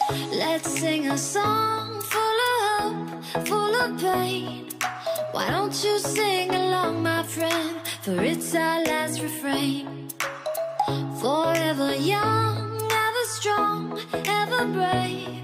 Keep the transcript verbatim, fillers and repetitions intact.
Let's sing a song full of hope, full of pain. Why don't you sing along, my friend? For it's our last refrain. Forever young, ever strong, ever brave.